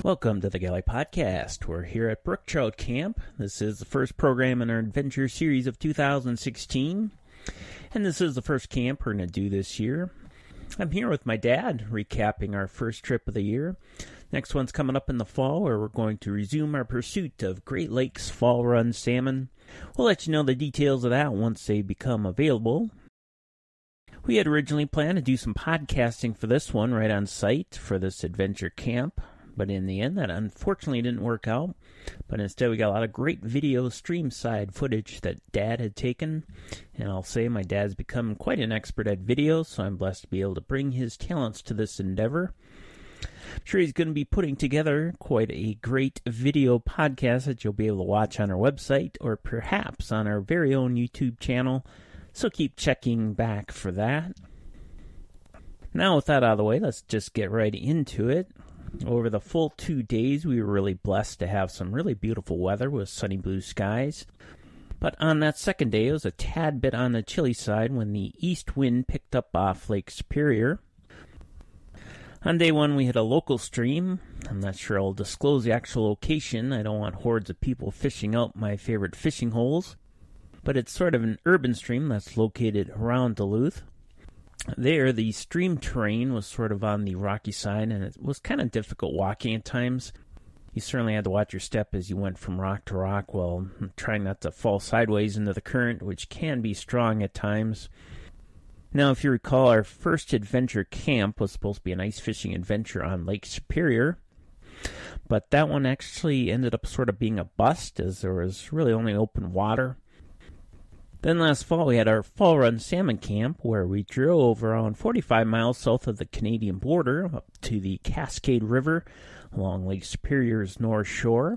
Welcome to the Galley podcast. We're here at Brook Trout Camp. This is the first program in our adventure series of 2016, and this is the first camp we're going to do this year. I'm here with my dad, recapping our first trip of the year. Next one's coming up in the fall, where we're going to resume our pursuit of Great Lakes fall run salmon. We'll let you know the details of that once they become available. We had originally planned to do some podcasting for this one right on site for this adventure camp. But in the end, that unfortunately didn't work out. But instead, we got a lot of great video stream side footage that Dad had taken. And I'll say my dad's become quite an expert at video, so I'm blessed to be able to bring his talents to this endeavor. I'm sure he's going to be putting together quite a great video podcast that you'll be able to watch on our website or perhaps on our very own YouTube channel. So keep checking back for that. Now with that out of the way, let's just get right into it. Over the full 2 days, we were really blessed to have some really beautiful weather with sunny blue skies. But on that second day, it was a tad bit on the chilly side when the east wind picked up off Lake Superior. On day one, we hit a local stream. I'm not sure I'll disclose the actual location. I don't want hordes of people fishing out my favorite fishing holes. But it's sort of an urban stream that's located around Duluth. There, the stream terrain was sort of on the rocky side, and it was kind of difficult walking at times. You certainly had to watch your step as you went from rock to rock while trying not to fall sideways into the current, which can be strong at times. Now, if you recall, our first adventure camp was supposed to be an ice fishing adventure on Lake Superior, but that one actually ended up sort of being a bust, as there was really only open water. Then last fall, we had our fall run salmon camp, where we drove around 45 miles south of the Canadian border up to the Cascade River along Lake Superior's north shore.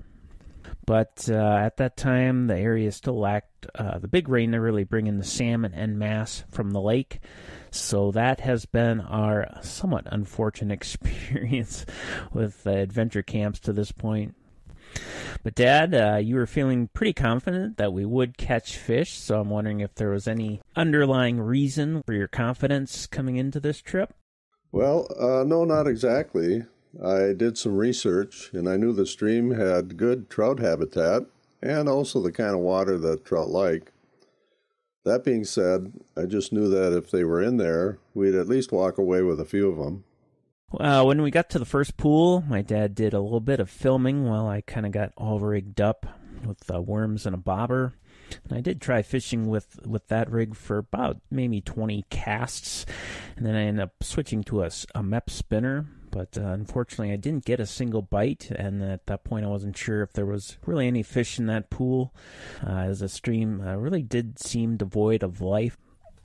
But at that time, the area still lacked the big rain to really bring in the salmon en masse from the lake. So that has been our somewhat unfortunate experience with adventure camps to this point. But Dad, you were feeling pretty confident that we would catch fish, so I'm wondering if there was any underlying reason for your confidence coming into this trip? Well, no, not exactly. I did some research, and I knew the stream had good trout habitat, and also the kind of water that trout like. That being said, I just knew that if they were in there, we'd at least walk away with a few of them. When we got to the first pool, my dad did a little bit of filming while I kind of got all rigged up with worms and a bobber. And I did try fishing with that rig for about maybe 20 casts, and then I ended up switching to a MEP spinner. But unfortunately, I didn't get a single bite, and at that point I wasn't sure if there was really any fish in that pool, as the stream really did seem devoid of life.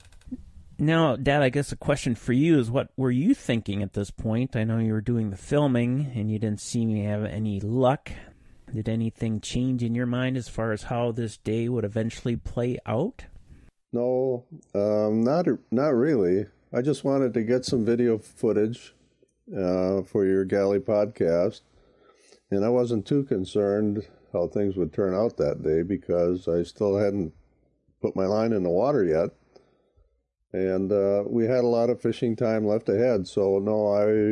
Now, Dad, I guess a question for you is, what were you thinking at this point? I know you were doing the filming, and you didn't seem to have any luck. Did anything change in your mind as far as how this day would eventually play out? No, not really. I just wanted to get some video footage for your Galley podcast, and I wasn't too concerned how things would turn out that day because I still hadn't put my line in the water yet. And we had a lot of fishing time left ahead, so no,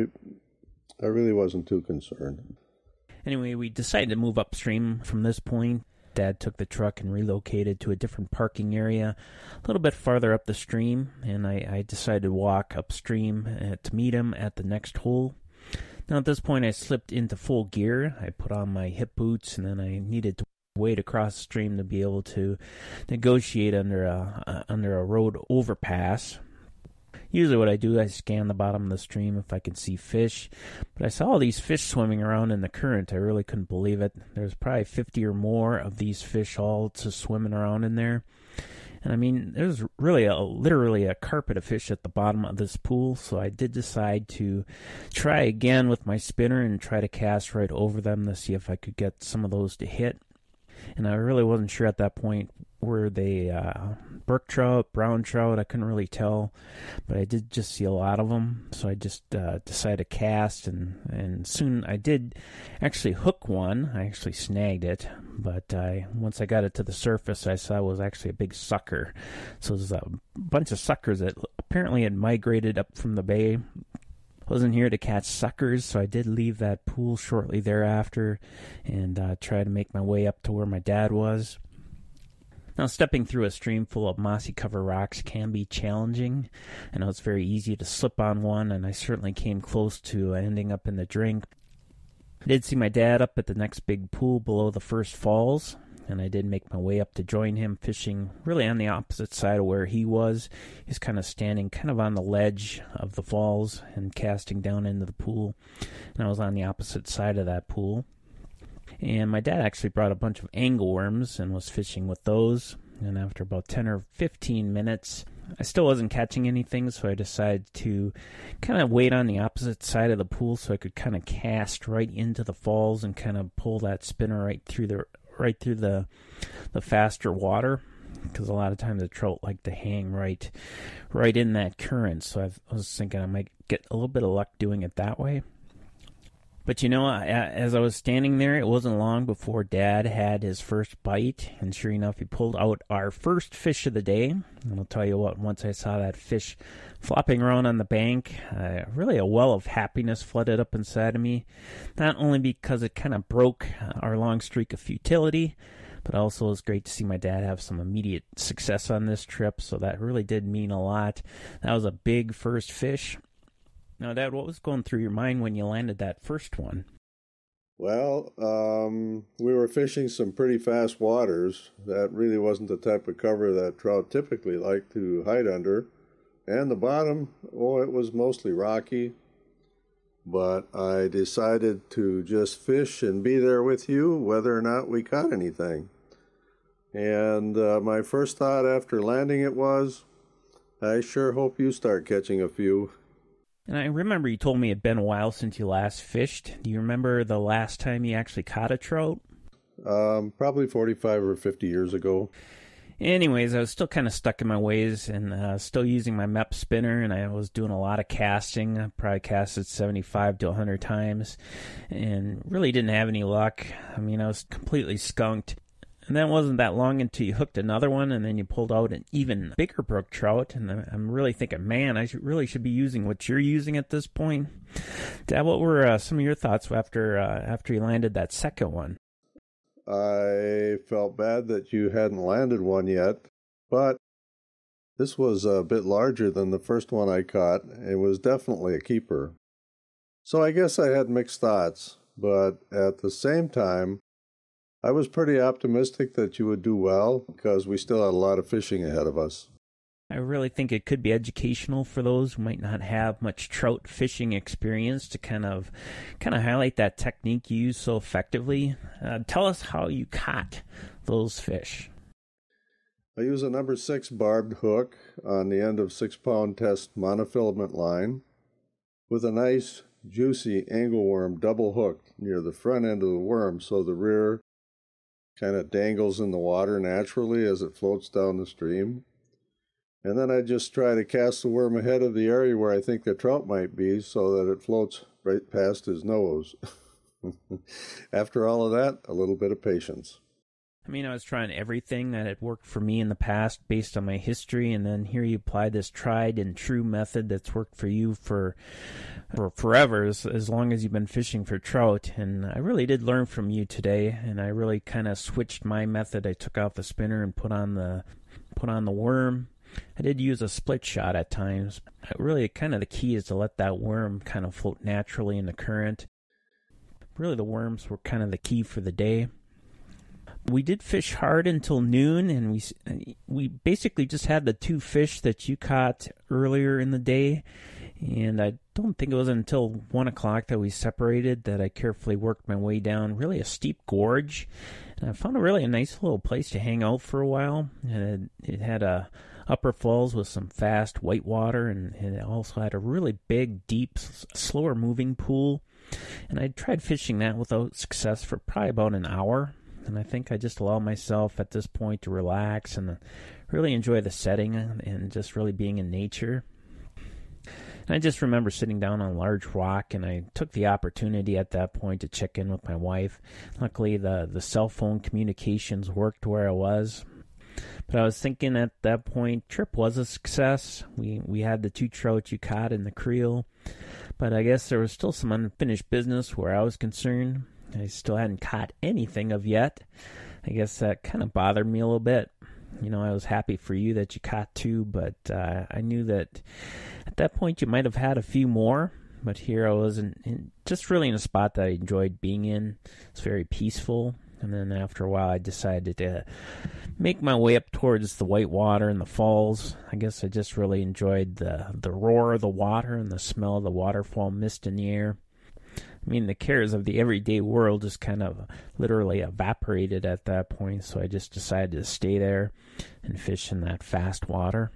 I really wasn't too concerned. Anyway, we decided to move upstream from this point. Dad took the truck and relocated to a different parking area a little bit farther up the stream, and I decided to walk upstream to meet him at the next hole. Now, at this point, I slipped into full gear. I put on my hip boots, and then I needed to wade across the stream to be able to negotiate under a road overpass. Usually what I do, I scan the bottom of the stream if I can see fish. But I saw all these fish swimming around in the current. I really couldn't believe it. There's probably 50 or more of these fish all just swimming around in there. And I mean, there's really literally a carpet of fish at the bottom of this pool. So I did decide to try again with my spinner and try to cast right over them to see if I could get some of those to hit. And I really wasn't sure at that point, were they brook trout, brown trout? I couldn't really tell, but I did just see a lot of them. So I just decided to cast, and soon I did actually hook one. I actually snagged it, but once I got it to the surface, I saw it was actually a big sucker. So it was a bunch of suckers that apparently had migrated up from the bay wasn't here to catch suckers, so I did leave that pool shortly thereafter and try to make my way up to where my dad was. Now, stepping through a stream full of mossy cover rocks can be challenging. I know it's very easy to slip on one, and I certainly came close to ending up in the drink. I did see my dad up at the next big pool below the first falls, and I did make my way up to join him, fishing really on the opposite side of where he was. He's kind of standing kind of on the ledge of the falls and casting down into the pool, and I was on the opposite side of that pool. And my dad actually brought a bunch of angleworms and was fishing with those. And after about 10 or 15 minutes, I still wasn't catching anything, so I decided to kind of wait on the opposite side of the pool so I could kind of cast right into the falls and kind of pull that spinner right through the faster water, because a lot of times the trout like to hang right in that current. So I was thinking I might get a little bit of luck doing it that way. But as I was standing there, it wasn't long before Dad had his first bite, and sure enough, he pulled out our first fish of the day. And I'll tell you what, once I saw that fish flopping around on the bank, really a well of happiness flooded up inside of me. Not only because it kind of broke our long streak of futility, but also it was great to see my dad have some immediate success on this trip, so that really did mean a lot. That was a big first fish. Now, Dad, what was going through your mind when you landed that first one? Well, we were fishing some pretty fast waters. That really wasn't the type of cover that trout typically like to hide under. And the bottom, it was mostly rocky. But I decided to just fish and be there with you, whether or not we caught anything. And my first thought after landing it was, I sure hope you start catching a few. And I remember you told me it had been a while since you last fished. Do you remember the last time you actually caught a trout? Probably 45 or 50 years ago. Anyways, I was still kind of stuck in my ways and still using my MEP spinner, and I was doing a lot of casting. I probably casted 75 to 100 times and really didn't have any luck. I mean, I was completely skunked. And then it wasn't that long until you hooked another one, and then you pulled out an even bigger brook trout. And I'm really thinking, man, I should be using what you're using at this point. Dad, what were some of your thoughts after you landed that second one? I felt bad that you hadn't landed one yet, but this was a bit larger than the first one I caught. It was definitely a keeper. So I guess I had mixed thoughts, but at the same time, I was pretty optimistic that you would do well because we still had a lot of fishing ahead of us. I really think it could be educational for those who might not have much trout fishing experience to kind of highlight that technique you use so effectively. Tell us how you caught those fish. I use a number 6 barbed hook on the end of 6-pound test monofilament line with a nice juicy angleworm double hooked near the front end of the worm so the rear kind of dangles in the water naturally as it floats down the stream. And then I just try to cast the worm ahead of the area where I think the trout might be so that it floats right past his nose. After all of that, a little bit of patience. I mean, I was trying everything that had worked for me in the past based on my history, and then here you apply this tried and true method that's worked for you for forever, as long as you've been fishing for trout. And I really did learn from you today, and I really kind of switched my method. I took out the spinner and put on the worm. I did use a split shot at times. Really, kind of the key is to let that worm kind of float naturally in the current. Really, the worms were kind of the key for the day. We did fish hard until noon, and we basically just had the 2 fish that you caught earlier in the day. And I don't think it was until 1 o'clock that we separated that I carefully worked my way down really a steep gorge. And I found a nice little place to hang out for a while. And it had a upper falls with some fast white water, and it also had a really big, deep, slower moving pool. And I tried fishing that without success for probably about an hour. And I think I just allow myself at this point to relax and really enjoy the setting and just really being in nature. And I just remember sitting down on a large rock, and I took the opportunity at that point to check in with my wife. Luckily, the cell phone communications worked where I was. But I was thinking at that point, trip was a success. We had the 2 trout you caught in the creel, but I guess there was still some unfinished business where I was concerned. I still hadn't caught anything of yet. I guess that kind of bothered me a little bit. I was happy for you that you caught 2, but I knew that at that point you might have had a few more. But here I was just really in a spot that I enjoyed being in. It's very peaceful. And then after a while, I decided to make my way up towards the white water and the falls. I guess I just really enjoyed the roar of the water and the smell of the waterfall mist in the air. I mean, the cares of the everyday world just kind of literally evaporated at that point, so I just decided to stay there and fish in that fast water.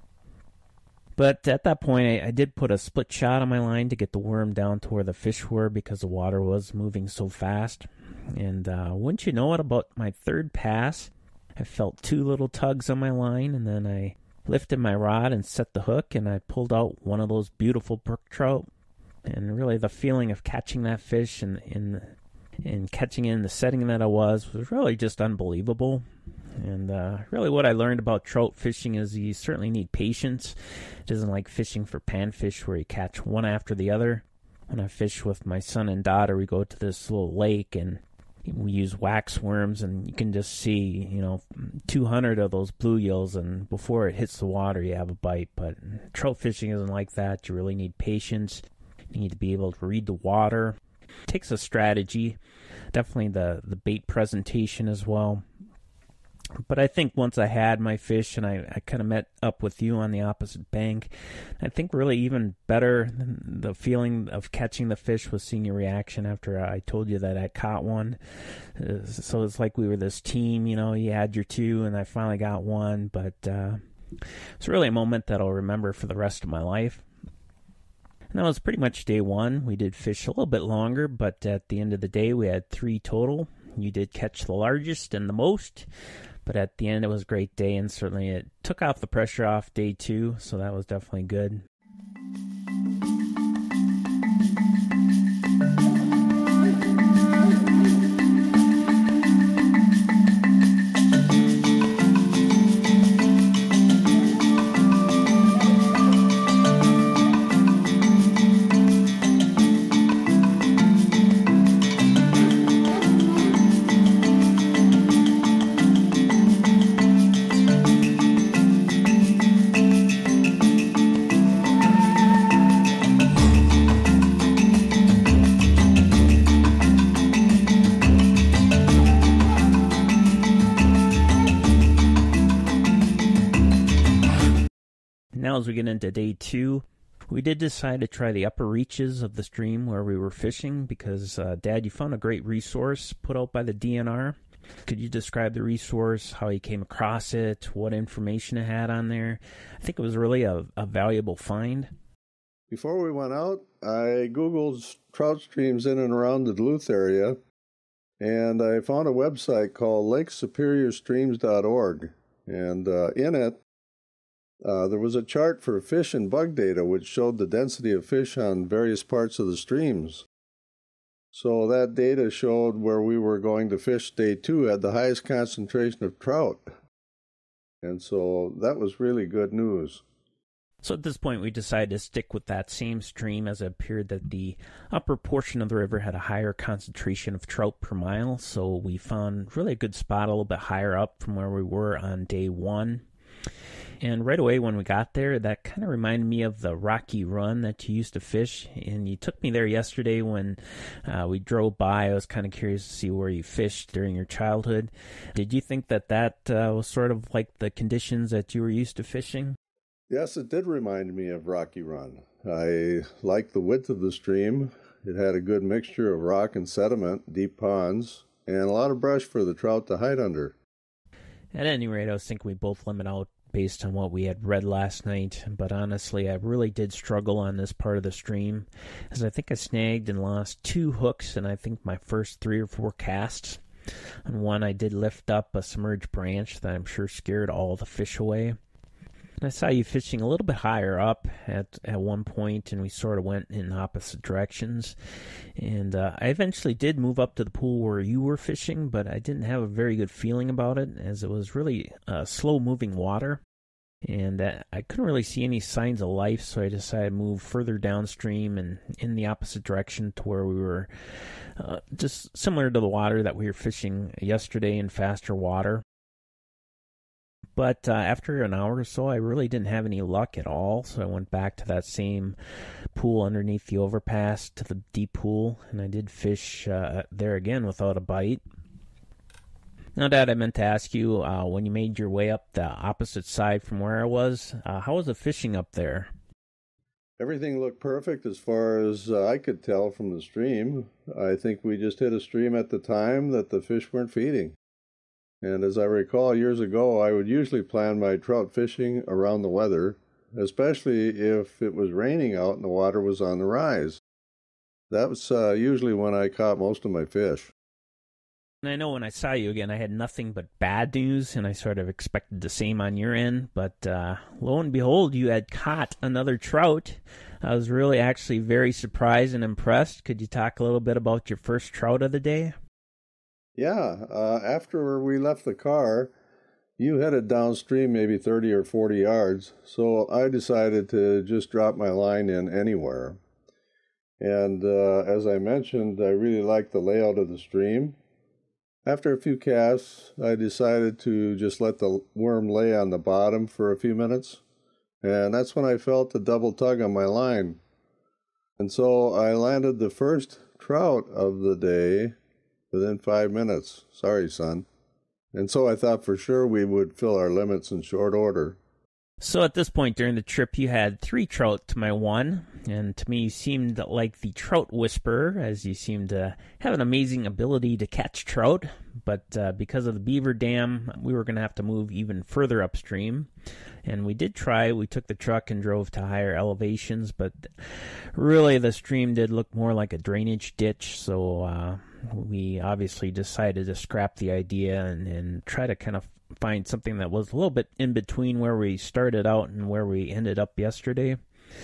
But at that point, I did put a split shot on my line to get the worm down to where the fish were because the water was moving so fast. And wouldn't you know it, about my 3rd pass, I felt 2 little tugs on my line, and then I lifted my rod and set the hook, and I pulled out one of those beautiful brook trout. And really the feeling of catching that fish and catching it in the setting that I was really just unbelievable. And really what I learned about trout fishing is you certainly need patience. It isn't like fishing for panfish where you catch one after the other. When I fish with my son and daughter, we go to this little lake and we use wax worms, and you can just see, 200 of those bluegills, and before it hits the water, you have a bite. But trout fishing isn't like that. You really need patience. You need to be able to read the water. It takes a strategy, definitely the bait presentation as well. But I think once I had my fish and I kind of met up with you on the opposite bank, I think really even better than the feeling of catching the fish was seeing your reaction after I told you that I caught one. So it's like we were this team, you had your 2 and I finally got one. But it's really a moment that I'll remember for the rest of my life. And that was pretty much day 1. We did fish a little bit longer, but at the end of the day, we had 3 total. You did catch the largest and the most, but at the end, it was a great day, and certainly it took off the pressure off day 2, so that was definitely good. Now as we get into day 2, we did decide to try the upper reaches of the stream where we were fishing because, Dad, you found a great resource put out by the DNR. Could you describe the resource, how you came across it, what information it had on there? I think it was really a valuable find. Before we went out, I Googled trout streams in and around the Duluth area, and I found a website called lakesuperiorstreams.org. And in it, there was a chart for fish and bug data which showed the density of fish on various parts of the streams. So that data showed where we were going to fish day 2 had the highest concentration of trout. And so that was really good news. So at this point, we decided to stick with that same stream as it appeared that the upper portion of the river had a higher concentration of trout per mile. So we found really a good spot a little bit higher up from where we were on day 1. And right away when we got there, that kind of reminded me of the Rocky Run that you used to fish. And you took me there yesterday when we drove by. I was kind of curious to see where you fished during your childhood. Did you think that was sort of like the conditions that you were used to fishing? Yes, it did remind me of Rocky Run. I liked the width of the stream. It had a good mixture of rock and sediment, deep ponds, and a lot of brush for the trout to hide under. At any rate, I was thinking we both limit out based on what we had read last night, but honestly, I really did struggle on this part of the stream, as I think I snagged and lost 2 hooks in I think my first 3 or 4 casts. On one, I did lift up a submerged branch that I'm sure scared all the fish away. I saw you fishing a little bit higher up at one point, and we sort of went in opposite directions. And I eventually did move up to the pool where you were fishing, but I didn't have a very good feeling about it, as it was really slow-moving water. And I couldn't really see any signs of life, so I decided to move further downstream and in the opposite direction to where we were just similar to the water that we were fishing yesterday in faster water. But after an hour or so, I really didn't have any luck at all, so I went back to that same pool underneath the overpass to the deep pool, and I did fish there again without a bite. Now, Dad, I meant to ask you, when you made your way up the opposite side from where I was, how was the fishing up there? Everything looked perfect as far as I could tell from the stream. I think we just hit a stream at the time that the fish weren't feeding. And as I recall, years ago, I would usually plan my trout fishing around the weather, especially if it was raining out and the water was on the rise. That was usually when I caught most of my fish. And I know when I saw you again, I had nothing but bad news, and I sort of expected the same on your end. But lo and behold, you had caught another trout. I was really actually very surprised and impressed. Could you talk a little bit about your first trout of the day? Yeah, after we left the car, you headed downstream maybe 30 or 40 yards, so I decided to just drop my line in anywhere. And as I mentioned, I really liked the layout of the stream. After a few casts, I decided to just let the worm lay on the bottom for a few minutes, and that's when I felt a double tug on my line. And so I landed the first trout of the day within 5 minutes. Sorry, son. And so I thought for sure we would fill our limits in short order. So at this point during the trip, you had 3 trout to my 1, and to me you seemed like the trout whisperer, as you seemed to have an amazing ability to catch trout. But because of the beaver dam, we were going to have to move even further upstream. And we did try. We took the truck and drove to higher elevations, but really the stream did look more like a drainage ditch, so we obviously decided to scrap the idea and try to kind of find something that was a little bit in between where we started out and where we ended up yesterday.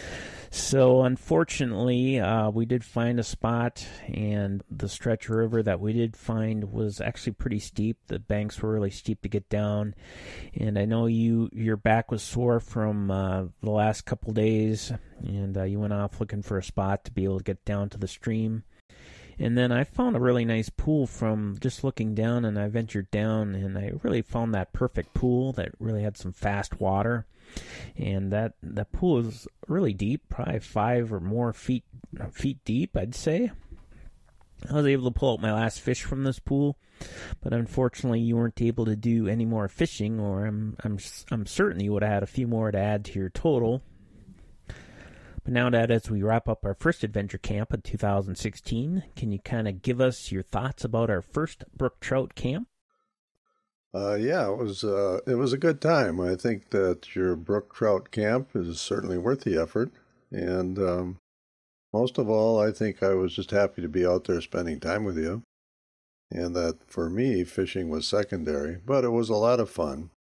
So unfortunately, we did find a spot, and the stretch river that we did find was actually pretty steep. The banks were really steep to get down, and I know your back was sore from the last couple days, and you went off looking for a spot to be able to get down to the stream. And then I found a really nice pool from just looking down, and I ventured down, and I really found that perfect pool that really had some fast water. And that pool is really deep, probably 5 or more feet deep, I'd say. I was able to pull out my last fish from this pool, but unfortunately you weren't able to do any more fishing, or I'm certain you would have had a few more to add to your total. But now, Dad, as we wrap up our first adventure camp of 2016, can you kind of give us your thoughts about our first Brook Trout Camp? Yeah, it was a good time. I think that your Brook Trout Camp is certainly worth the effort. And most of all, I think I was just happy to be out there spending time with you. And that for me, fishing was secondary, but it was a lot of fun.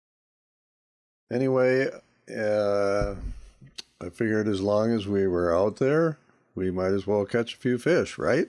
Anyway, I figured as long as we were out there, we might as well catch a few fish, right?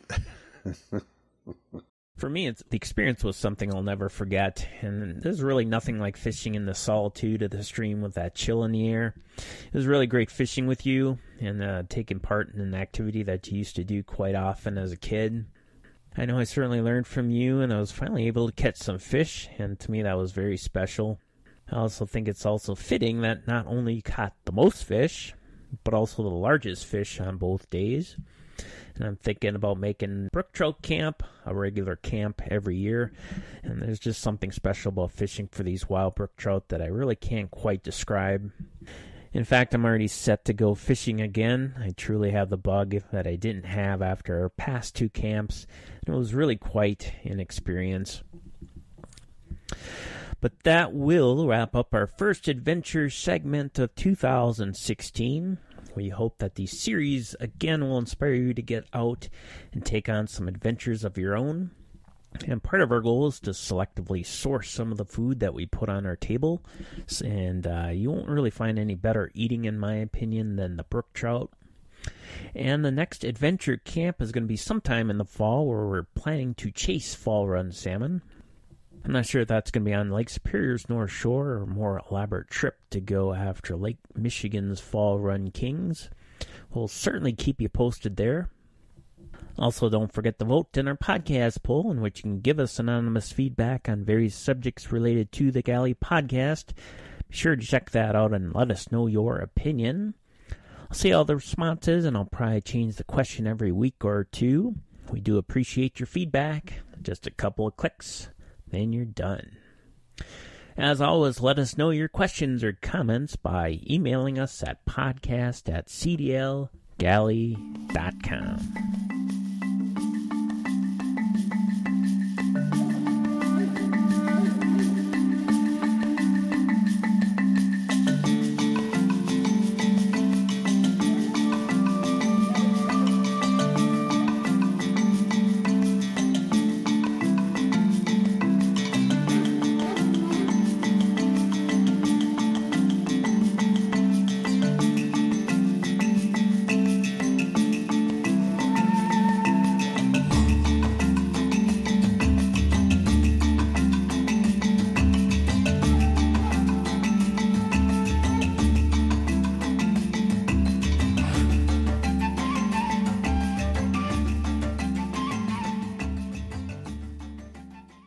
For me, the experience was something I'll never forget, and there's really nothing like fishing in the solitude of the stream with that chill in the air. It was really great fishing with you and taking part in an activity that you used to do quite often as a kid. I know I certainly learned from you, and I was finally able to catch some fish, and to me that was very special. I also think it's also fitting that not only you caught the most fish, but also the largest fish on both days. And I'm thinking about making Brook Trout Camp a regular camp every year. And there's just something special about fishing for these wild brook trout that I really can't quite describe. In fact, I'm already set to go fishing again. I truly have the bug that I didn't have after our past 2 camps. And it was really quite an experience. But that will wrap up our first adventure segment of 2016. We hope that the series again will inspire you to get out and take on some adventures of your own. And part of our goal is to selectively source some of the food that we put on our table. And you won't really find any better eating, in my opinion, than the brook trout. And the next adventure camp is going to be sometime in the fall, where we're planning to chase fall run salmon. I'm not sure if that's going to be on Lake Superior's North Shore or a more elaborate trip to go after Lake Michigan's fall run kings. We'll certainly keep you posted there. Also, don't forget to vote in our podcast poll, in which you can give us anonymous feedback on various subjects related to the Galley podcast. Be sure to check that out and let us know your opinion. I'll see all the responses, and I'll probably change the question every week or two. We do appreciate your feedback. Just a couple of clicks, then you're done. As always, let us know your questions or comments by emailing us at podcast@cdlgalley.com.